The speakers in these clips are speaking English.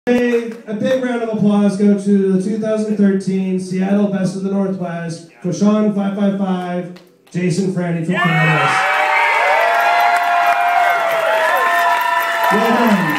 A big round of applause go to the 2013 Seattle Best of the Northwest, Cochon 555, Jason Franey from Canlis. Well done.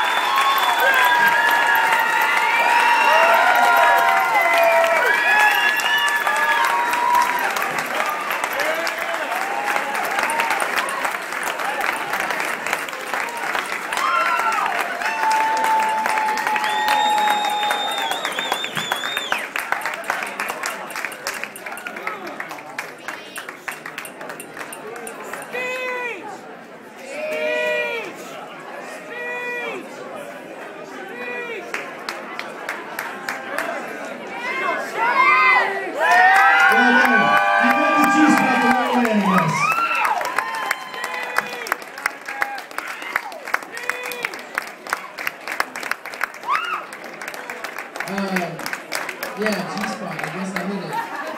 Yeah, G-spot. I guess I hit it.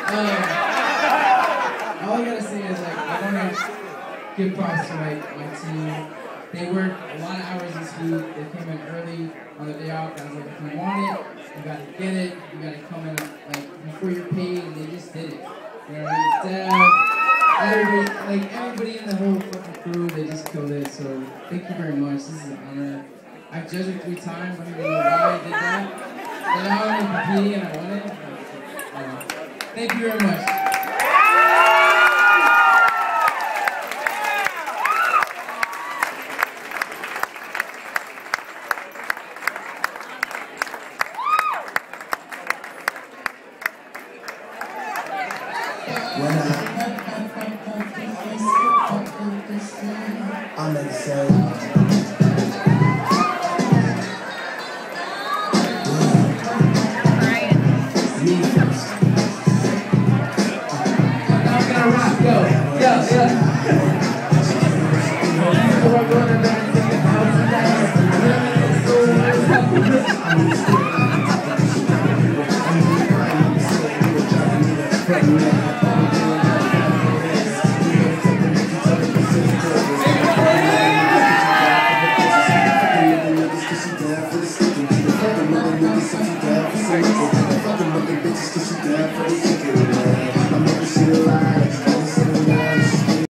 All I gotta say is, like, I wanna give props to my team. They worked a lot of hours this week. They came in early on the day off. I was like, if you want it, you gotta get it. You gotta come in like before you're paid, and they just did it. You know what I mean? Everybody in the whole fucking crew, they just killed it. So thank you very much. This is an honor. I've judged it 3 times. I don't even know why I did that. And now I'm competing and I won it. Thank you very much. I'm gonna say Yeah.